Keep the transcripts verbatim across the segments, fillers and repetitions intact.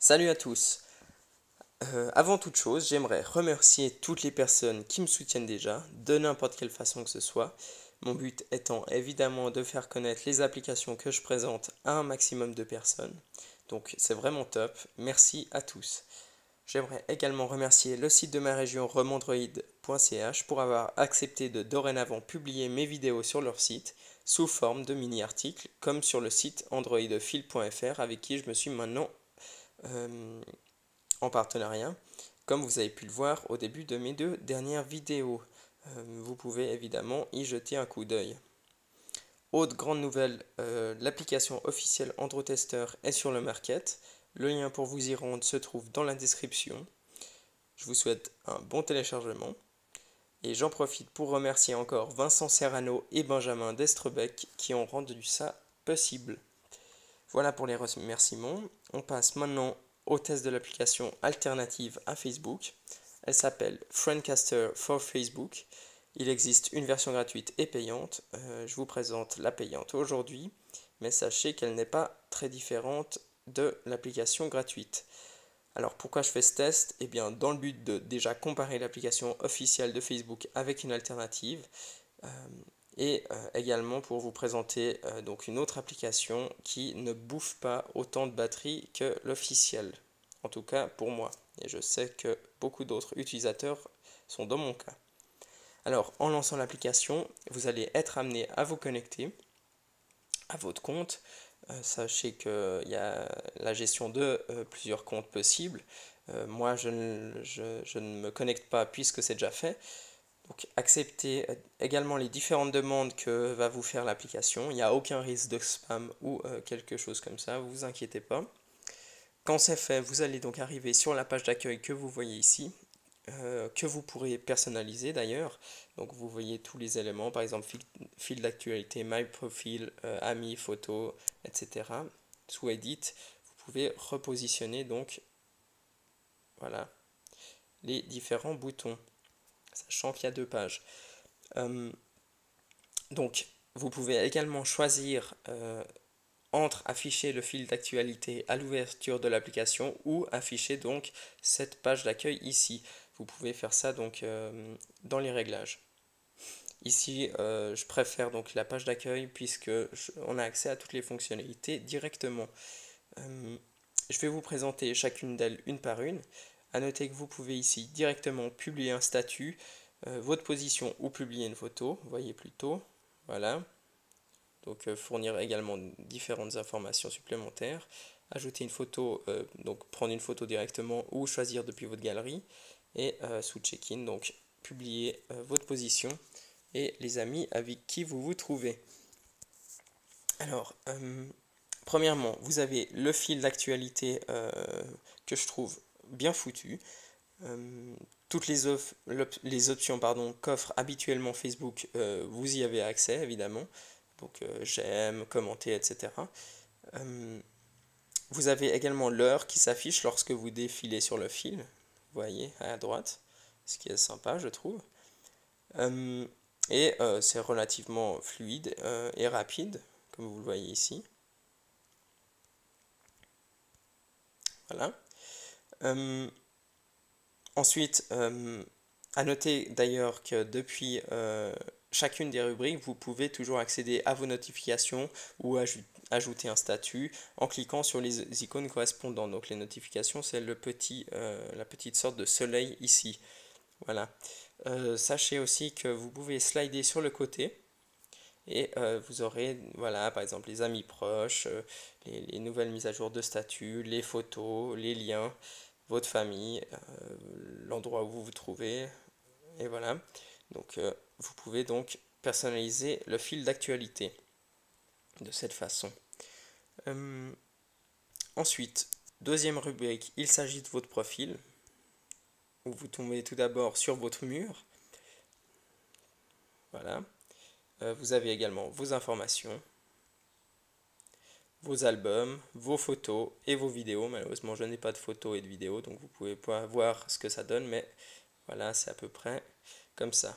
Salut à tous. Euh, avant toute chose, j'aimerais remercier toutes les personnes qui me soutiennent déjà, de n'importe quelle façon que ce soit. Mon but étant évidemment de faire connaître les applications que je présente à un maximum de personnes. Donc c'est vraiment top. Merci à tous. J'aimerais également remercier le site de ma région remondroid point c h pour avoir accepté de dorénavant publier mes vidéos sur leur site sous forme de mini-articles, comme sur le site androidphile point f r avec qui je me suis maintenant euh, en partenariat, comme vous avez pu le voir au début de mes deux dernières vidéos. Euh, vous pouvez évidemment y jeter un coup d'œil. Autre grande nouvelle, euh, l'application officielle AndroTester est sur le market. Le lien pour vous y rendre se trouve dans la description. Je vous souhaite un bon téléchargement. Et j'en profite pour remercier encore Vincent Serrano et Benjamin Destrebec qui ont rendu ça possible. Voilà pour les remerciements. On passe maintenant au test de l'application alternative à Facebook. Elle s'appelle Friendcaster for Facebook. Il existe une version gratuite et payante. Euh, je vous présente la payante aujourd'hui, mais sachez qu'elle n'est pas très différente de l'application gratuite. Alors pourquoi je fais ce test? Eh bien dans le but de déjà comparer l'application officielle de Facebook avec une alternative. Euh, et euh, également pour vous présenter euh, donc une autre application qui ne bouffe pas autant de batterie que l'officiel. En tout cas pour moi. Et je sais que beaucoup d'autres utilisateurs sont dans mon cas. Alors en lançant l'application, vous allez être amené à vous connecter à votre compte. Euh, sachez qu'il y a la gestion de euh, plusieurs comptes possibles. Euh, moi je ne, je, je ne me connecte pas puisque c'est déjà fait. Donc acceptez également les différentes demandes que va vous faire l'application. Il n'y a aucun risque de spam ou euh, quelque chose comme ça, vous vous inquiétez pas. Quand c'est fait, vous allez donc arriver sur la page d'accueil que vous voyez ici, euh, que vous pourrez personnaliser d'ailleurs. Donc vous voyez tous les éléments, par exemple fil, fil d'actualité, My Profile, euh, Amis, photos, et cetera. Sous Edit, vous pouvez repositionner donc voilà, les différents boutons, sachant qu'il y a deux pages. Euh, donc, vous pouvez également choisir euh, entre afficher le fil d'actualité à l'ouverture de l'application ou afficher donc cette page d'accueil ici. Vous pouvez faire ça donc euh, dans les réglages. Ici, euh, je préfère donc la page d'accueil puisque je, on a accès à toutes les fonctionnalités directement. Euh, je vais vous présenter chacune d'elles une par une. A noter que vous pouvez ici directement publier un statut, euh, votre position ou publier une photo. Vous voyez plutôt. Voilà. Donc euh, fournir également différentes informations supplémentaires. Ajouter une photo, euh, donc prendre une photo directement ou choisir depuis votre galerie. Et euh, sous check-in, donc publier euh, votre position et les amis avec qui vous vous trouvez. Alors, euh, premièrement, vous avez le fil d'actualité euh, que je trouve bien foutu. Euh, toutes les, off- les options pardon, qu'offre habituellement Facebook, euh, vous y avez accès évidemment. Donc euh, j'aime, commenter, et cetera. Euh, vous avez également l'heure qui s'affiche lorsque vous défilez sur le fil. Vous voyez à droite, ce qui est sympa je trouve. Euh, et euh, c'est relativement fluide euh, et rapide, comme vous le voyez ici. Voilà. Euh, ensuite, euh, à noter d'ailleurs que depuis euh, chacune des rubriques, vous pouvez toujours accéder à vos notifications ou aj ajouter un statut en cliquant sur les icônes correspondantes. Donc les notifications, c'est le petit, euh, la petite sorte de soleil ici. Voilà. Euh, sachez aussi que vous pouvez slider sur le côté et euh, vous aurez, voilà, par exemple, les amis proches, euh, les, les nouvelles mises à jour de statut, les photos, les liens, votre famille, euh, l'endroit où vous vous trouvez, et voilà. Donc, euh, vous pouvez donc personnaliser le fil d'actualité de cette façon. Euh, ensuite, deuxième rubrique, il s'agit de votre profil, où vous tombez tout d'abord sur votre mur. Voilà. Euh, vous avez également vos informations, vos albums, vos photos et vos vidéos. Malheureusement, je n'ai pas de photos et de vidéos, donc vous pouvez pas voir ce que ça donne, mais voilà, c'est à peu près comme ça.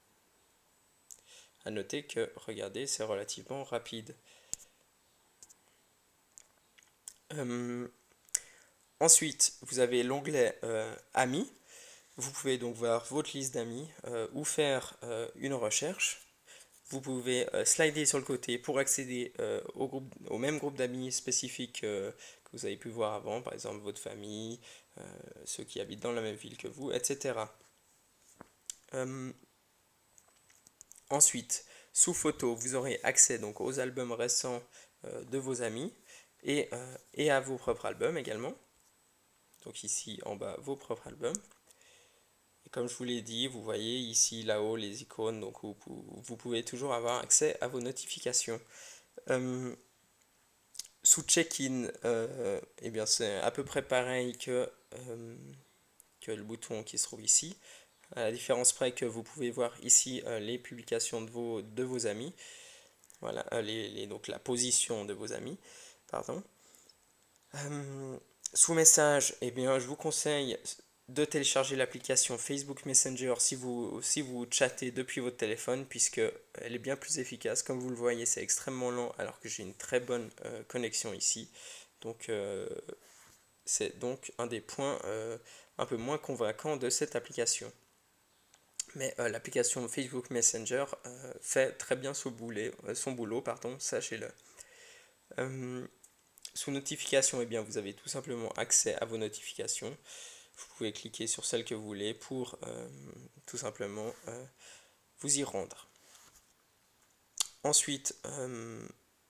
À noter que, regardez, c'est relativement rapide. Euh, Ensuite, vous avez l'onglet euh, Amis. Vous pouvez donc voir votre liste d'amis euh, ou faire euh, une recherche. Vous pouvez euh, slider sur le côté pour accéder euh, au, groupe, au même groupe d'amis spécifiques euh, que vous avez pu voir avant, par exemple votre famille, euh, ceux qui habitent dans la même ville que vous, et cetera. Euh, ensuite, sous photo, vous aurez accès donc aux albums récents euh, de vos amis et, euh, et à vos propres albums également. Donc ici en bas, vos propres albums. Et comme je vous l'ai dit, vous voyez ici, là-haut, les icônes, donc vous, vous pouvez toujours avoir accès à vos notifications. Euh, sous check-in, euh, eh bien c'est à peu près pareil que, euh, que le bouton qui se trouve ici. À la différence près que vous pouvez voir ici euh, les publications de vos, de vos amis. Voilà, euh, les, les, donc la position de vos amis. Pardon. Euh, sous message, eh bien, je vous conseille de télécharger l'application Facebook Messenger si vous, si vous chattez depuis votre téléphone, puisque elle est bien plus efficace. Comme vous le voyez, c'est extrêmement lent, alors que j'ai une très bonne euh, connexion ici. Donc, euh, c'est donc un des points euh, un peu moins convaincants de cette application. Mais euh, l'application Facebook Messenger euh, fait très bien son, boulet, euh, son boulot, pardon, sachez-le. Euh, Sous notification, eh bien, vous avez tout simplement accès à vos notifications. Vous pouvez cliquer sur celle que vous voulez pour euh, tout simplement euh, vous y rendre. Ensuite, euh,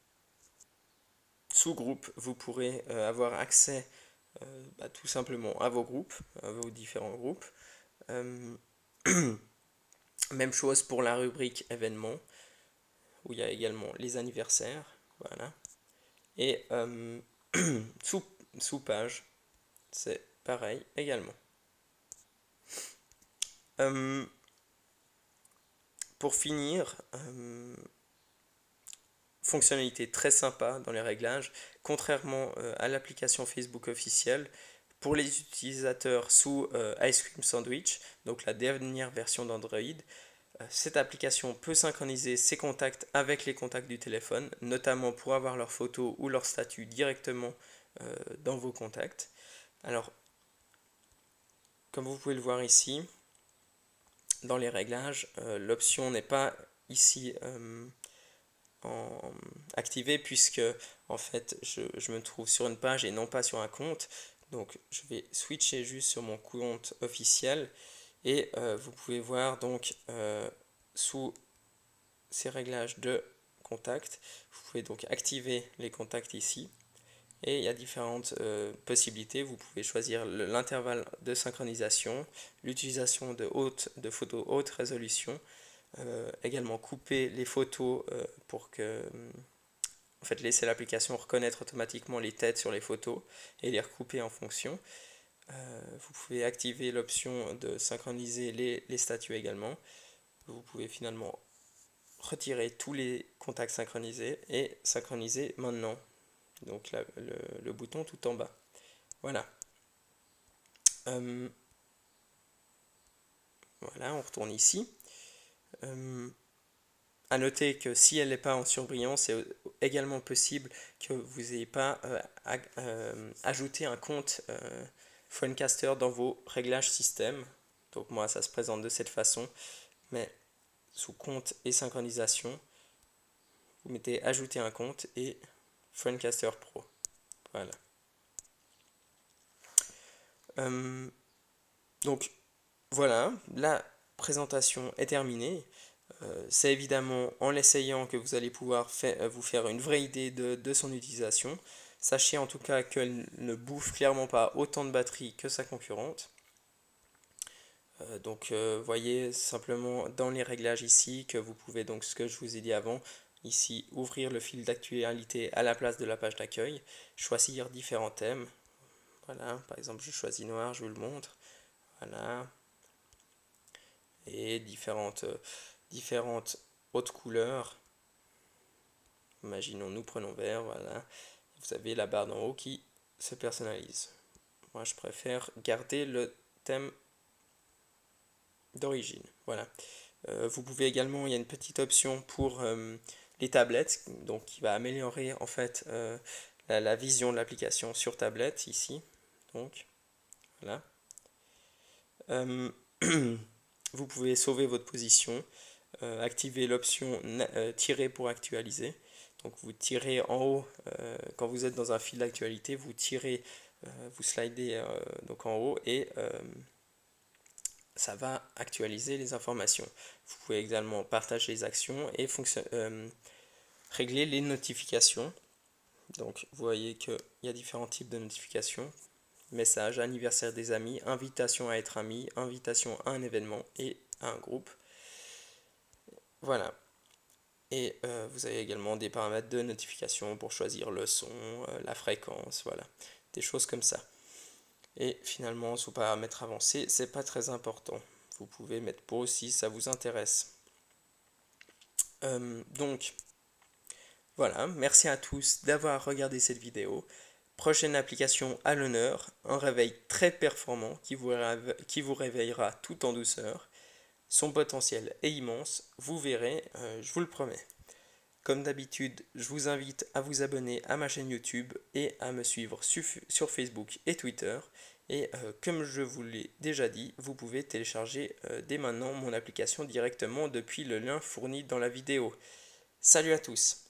sous groupe, vous pourrez euh, avoir accès euh, bah, tout simplement à vos groupes, à vos différents groupes. Euh, même chose pour la rubrique événements, où il y a également les anniversaires. Voilà. Et euh, sous, sous page, c'est pareil également. Euh, pour finir, euh, fonctionnalité très sympa dans les réglages, contrairement euh, à l'application Facebook officielle, pour les utilisateurs sous euh, Ice Cream Sandwich, donc la dernière version d'Android, euh, cette application peut synchroniser ses contacts avec les contacts du téléphone, notamment pour avoir leurs photos ou leur statut directement euh, dans vos contacts. Alors, comme vous pouvez le voir ici, dans les réglages, euh, l'option n'est pas ici euh, en activée puisque en fait je, je me trouve sur une page et non pas sur un compte. Donc je vais switcher juste sur mon compte officiel et euh, vous pouvez voir donc euh, sous ces réglages de contact, vous pouvez donc activer les contacts ici. Et il y a différentes euh, possibilités. Vous pouvez choisir l'intervalle de synchronisation, l'utilisation de, haute, de photos haute résolution, euh, également couper les photos euh, pour que, en fait, laisser l'application reconnaître automatiquement les têtes sur les photos et les recouper en fonction. Euh, vous pouvez activer l'option de synchroniser les, les statuts également. Vous pouvez finalement retirer tous les contacts synchronisés et synchroniser maintenant. Donc la, le, le bouton tout en bas. Voilà. Euh, voilà, on retourne ici. Euh, à noter que si elle n'est pas en surbrillant, c'est également possible que vous n'ayez pas euh, à, euh, ajouté un compte euh, Phronecaster dans vos réglages système. Donc moi, ça se présente de cette façon. Mais sous compte et synchronisation, vous mettez ajouter un compte et Phronecaster Pro. Voilà. Euh, donc voilà, la présentation est terminée. Euh, c'est évidemment en l'essayant que vous allez pouvoir fa- vous faire une vraie idée de, de son utilisation. Sachez en tout cas qu'elle ne bouffe clairement pas autant de batterie que sa concurrente. Euh, donc euh, voyez simplement dans les réglages ici que vous pouvez donc ce que je vous ai dit avant, ici ouvrir le fil d'actualité à la place de la page d'accueil, choisir différents thèmes. Voilà, par exemple je choisis noir, je vous le montre. Voilà. Et différentes, euh, différentes hautes couleurs. Imaginons, nous prenons vert, voilà. Vous avez la barre d'en haut qui se personnalise. Moi, je préfère garder le thème d'origine. Voilà. Euh, vous pouvez également, il y a une petite option pour euh, les tablettes, donc qui va améliorer en fait euh, la, la vision de l'application sur tablette ici. Donc, voilà. Euh, vous pouvez sauver votre position, euh, activer l'option euh, tirer pour actualiser. Donc vous tirez en haut, euh, quand vous êtes dans un fil d'actualité, vous tirez, euh, vous slidez euh, donc en haut et euh, ça va actualiser les informations. Vous pouvez également partager les actions et euh, régler les notifications. Donc vous voyez qu'il y a différents types de notifications. Message, anniversaire des amis, invitation à être ami, invitation à un événement et à un groupe. Voilà. Et euh, vous avez également des paramètres de notification pour choisir le son, euh, la fréquence, voilà. Des choses comme ça. Et finalement, sous paramètres avancés, c'est pas très important. Vous pouvez mettre pause si ça vous intéresse. Euh, donc, voilà. Merci à tous d'avoir regardé cette vidéo. Prochaine application à l'honneur, un réveil très performant qui vous, qui vous réveillera tout en douceur. Son potentiel est immense, vous verrez, euh, je vous le promets. Comme d'habitude, je vous invite à vous abonner à ma chaîne YouTube et à me suivre sur Facebook et Twitter. Et euh, comme je vous l'ai déjà dit, vous pouvez télécharger euh, dès maintenant mon application directement depuis le lien fourni dans la vidéo. Salut à tous!